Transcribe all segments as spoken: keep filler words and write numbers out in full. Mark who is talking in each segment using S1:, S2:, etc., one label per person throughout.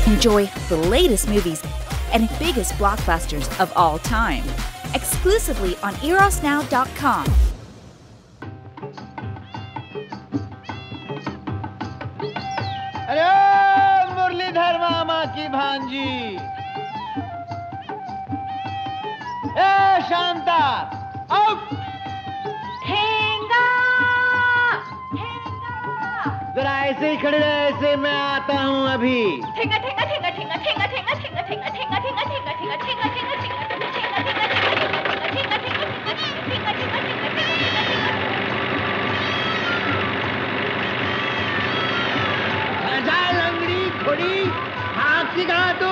S1: Enjoy the latest movies and biggest blockbusters of all time, exclusively on eros now dot com.
S2: अरे मुरलीधर मामा की भांजी, ए Shanta, out.
S3: ठेंगा, ठेंगा।
S2: जरा ऐसे ही खड़े रहे, ऐसे मैं आता हूँ अभी।
S3: ठेंगा, ठेंगा, ठेंगा, ठेंगा, ठेंगा, ठेंगा, ठेंगा, ठेंगा, ठेंगा, ठेंगा, ठेंगा, ठेंगा, ठेंगा, ठेंगा,
S2: थोड़ी हाथ सिखा तू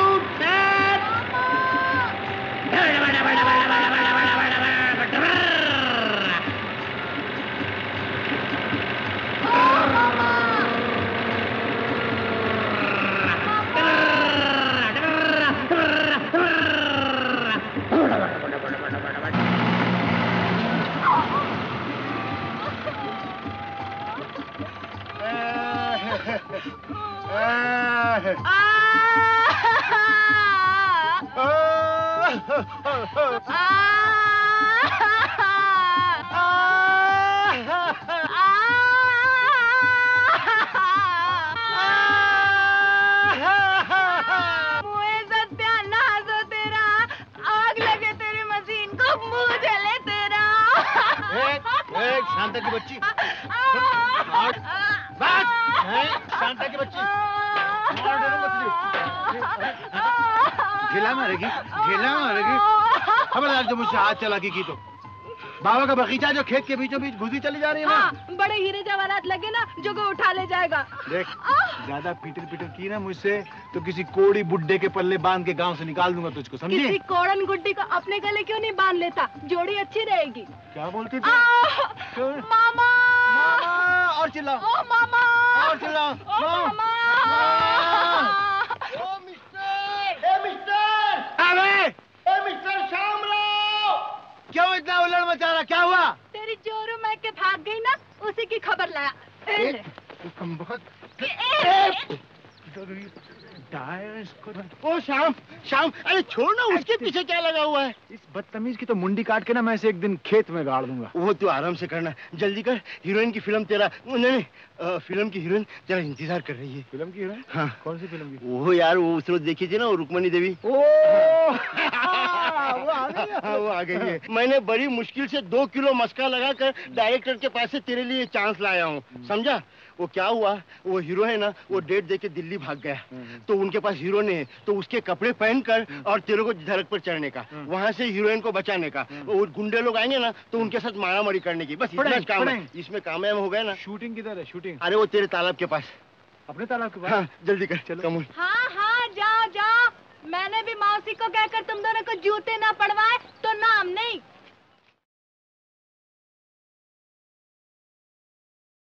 S2: शांता की बच्ची, शांता की बच्ची, झेला मारेगी, झेला मारेगी। खबरदार जो मुझसे हाथ चलाकी की तो बाबा का बगीचा जो खेत के बीचों बीच घुसी चली जा रही है ना।
S3: हाँ, बड़े हीरे जवाहरात लगे ना जो को उठा ले जाएगा।
S2: देख, ज्यादा पीटर पीटर की ना मुझसे तो किसी कोड़ी बुड्ढे के पल्ले बांध के गांव से निकाल दूंगा तुझको, समझी?
S3: किसी कोड़न गुड्डी को अपने गले क्यों नहीं बांध लेता? जोड़ी अच्छी रहेगी।
S2: क्या बोलती थी?
S3: मामा,
S2: मामा, और चिल्लाओ।
S3: ओ मामा,
S2: और चिल्लाओ।
S3: ओ मामा,
S2: ओ मिस्टर, ए मिस्टर, अबे, ए मिस्टर शामराव, क्यों इतना उल्लड़ मचा रहा? क्या हुआ?
S3: तेरी जोरू मैं के भाग गई ना, उसी की खबर लाया।
S2: ओ शाम, शाम, अरे छोड़ ना, उसके पीछे क्या लगा हुआ है? इस बदतमीज की तो मुंडी काट के ना मैं इसे एक दिन खेत में गाड़ दूंगा। वो तू आराम से करना, जल्दी कर। हीरोइन की फिल्म तेरा, नहीं नहीं, आ, फिल्म की हीरोइन तेरा इंतजार कर रही है। फिल्म की हीरोइन? हाँ। कौन सी फिल्म की? वो यार, वो उस रोज देखी थी ना, वो रुक्मणी देवी। ओ वो आ गई है। हाँ, वो आ गई है। मैंने बड़ी मुश्किल से दो किलो मस्का लगाकर डायरेक्टर के पास से तेरे लिए चांस लाया हूँ, समझा? वो क्या हुआ, वो हीरो है ना, वो डेट देके दिल्ली भाग गया, तो उनके पास हीरो नहीं है, तो उसके कपड़े पहनकर और तेरे को धड़क पर चढ़ने का, वहाँ से हीरोइन को बचाने का, और गुंडे लोग आएंगे ना तो उनके साथ मारामारी करने की, बस इतना काम है। इसमें कामयाब हो गए ना। शूटिंग किधर है? शूटिंग अरे वो तेरे तालाब के पास। अपने तालाब के पास? हाँ, जल्दी कर, चलो।
S3: हाँ हाँ, जाओ जाओ, मैंने भी मौसी को कहकर तुम दोनों